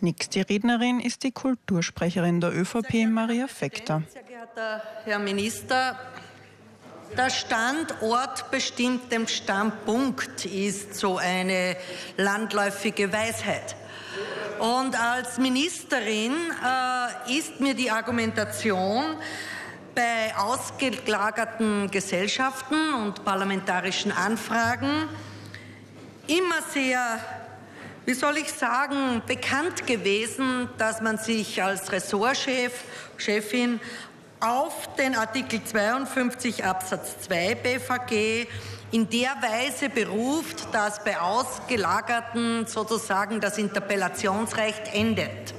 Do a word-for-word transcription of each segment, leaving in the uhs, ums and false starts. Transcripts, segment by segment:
Nächste Rednerin ist die Kultursprecherin der ÖVP, Maria Fekter. Sehr geehrter Herr Minister, der Standort bestimmt den Standpunkt ist so eine landläufige Weisheit. Und als Ministerin äh, ist mir die Argumentation bei ausgelagerten Gesellschaften und parlamentarischen Anfragen immer sehr, wie soll ich sagen, bekannt gewesen, dass man sich als Ressortchef, Chefin auf den Artikel zweiundfünfzig Absatz zwei B V G in der Weise beruft, dass bei Ausgelagerten sozusagen das Interpellationsrecht endet.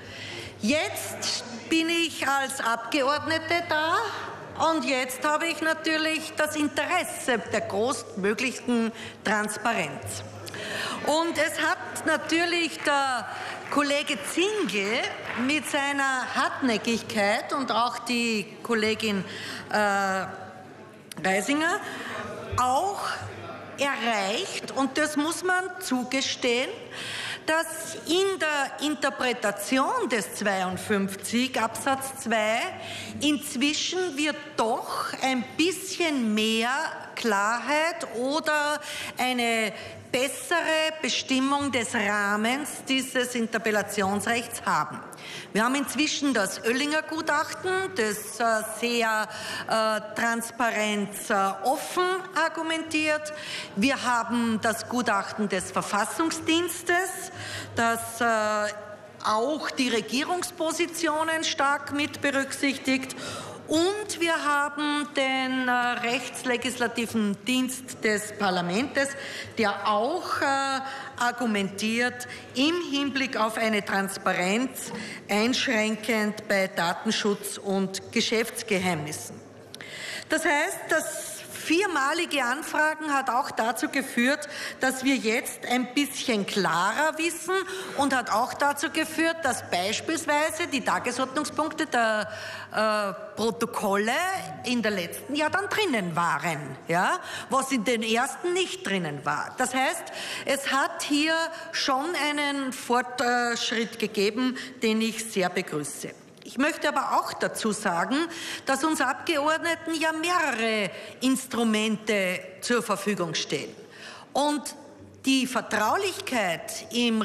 Jetzt bin ich als Abgeordnete da und jetzt habe ich natürlich das Interesse der größtmöglichen Transparenz. Und es hat natürlich der Kollege Zingel mit seiner Hartnäckigkeit und auch die Kollegin äh, Reisinger auch erreicht, und das muss man zugestehen, dass in der Interpretation des zweiundfünfzig Absatz zwei inzwischen wird doch ein bisschen mehr Klarheit oder eine bessere Bestimmung des Rahmens dieses Interpellationsrechts haben. Wir haben inzwischen das Oellinger Gutachten, das äh, sehr äh, transparent äh, offen argumentiert. Wir haben das Gutachten des Verfassungsdienstes, das äh, auch die Regierungspositionen stark mit berücksichtigt. Und wir haben den äh, rechtslegislativen Dienst des Parlaments, der auch äh, argumentiert im Hinblick auf eine Transparenz einschränkend bei Datenschutz und Geschäftsgeheimnissen. Das heißt, das viermalige Anfragen hat auch dazu geführt, dass wir jetzt ein bisschen klarer wissen, und hat auch dazu geführt, dass beispielsweise die Tagesordnungspunkte der äh, Protokolle in der letzten Jahr dann drinnen waren, ja, was in den ersten nicht drinnen war. Das heißt, es hat hier schon einen Fortschritt gegeben, den ich sehr begrüße. Ich möchte aber auch dazu sagen, dass uns Abgeordneten ja mehrere Instrumente zur Verfügung stehen. Und die Vertraulichkeit im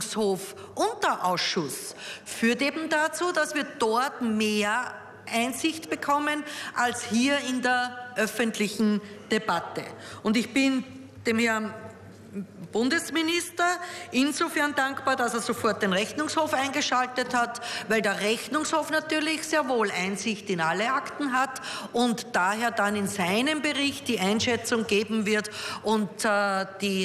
Rechnungshof-Unterausschuss führt eben dazu, dass wir dort mehr Einsicht bekommen als hier in der öffentlichen Debatte. Und ich bin dem Herrn Bundesminister insofern dankbar, dass er sofort den Rechnungshof eingeschaltet hat, weil der Rechnungshof natürlich sehr wohl Einsicht in alle Akten hat und daher dann in seinem Bericht die Einschätzung geben wird und äh, die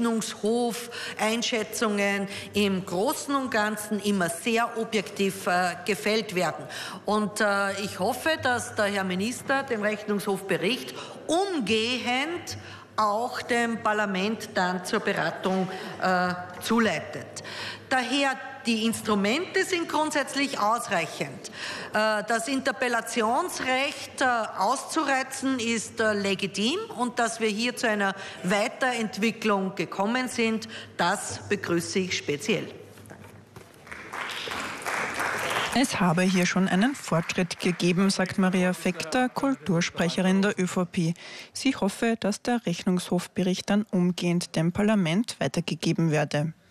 Rechnungshof-Einschätzungen im Großen und Ganzen immer sehr objektiv äh, gefällt werden. Und äh, ich hoffe, dass der Herr Minister den Rechnungshofbericht umgehend auch dem Parlament dann zur Beratung äh, zuleitet. Daher, die Instrumente sind grundsätzlich ausreichend. Äh, das Interpellationsrecht äh, auszureizen ist äh, legitim, und dass wir hier zu einer Weiterentwicklung gekommen sind, das begrüße ich speziell. Es habe hier schon einen Fortschritt gegeben, sagt Maria Fekter, Kultursprecherin der ÖVP. Sie hoffe, dass der Rechnungshofbericht dann umgehend dem Parlament weitergegeben werde.